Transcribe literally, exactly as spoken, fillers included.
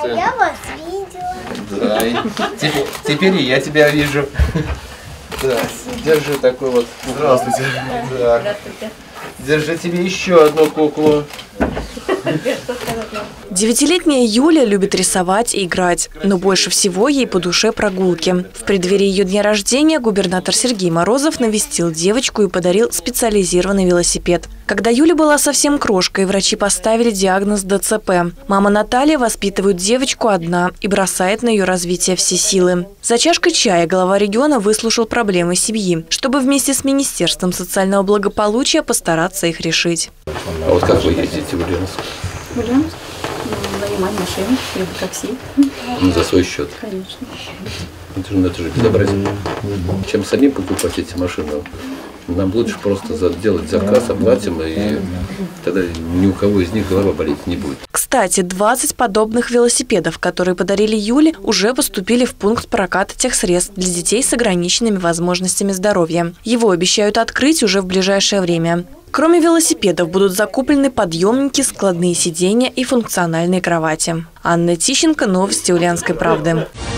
А я вас видела. Да, и теперь, теперь и я тебя вижу. Да, держи такой вот. Здравствуйте. Да. Здравствуйте. Держи тебе еще одну куклу. Девятилетняя Юля любит рисовать и играть, но больше всего ей по душе прогулки. В преддверии ее дня рождения губернатор Сергей Морозов навестил девочку и подарил специализированный велосипед. Когда Юля была совсем крошкой, врачи поставили диагноз дэ цэ пэ. Мама Наталья воспитывает девочку одна и бросает на ее развитие все силы. За чашкой чая глава региона выслушал проблемы семьи, чтобы вместе с Министерством социального благополучия постараться их решить. А вот как вы ездите в Ульяновск? В Ульяновск? Нанимать машину, еду такси. Ну, за свой счет? Конечно. Это же, это же безобразие. Чем самим покупать эти машины? Нам лучше просто сделать заказ, оплатим, и тогда ни у кого из них голова болеть не будет. Кстати, двадцать подобных велосипедов, которые подарили Юле, уже поступили в пункт проката техсредств для детей с ограниченными возможностями здоровья. Его обещают открыть уже в ближайшее время. Кроме велосипедов будут закуплены подъемники, складные сиденья и функциональные кровати. Анна Тищенко, новости Ульяновской правды.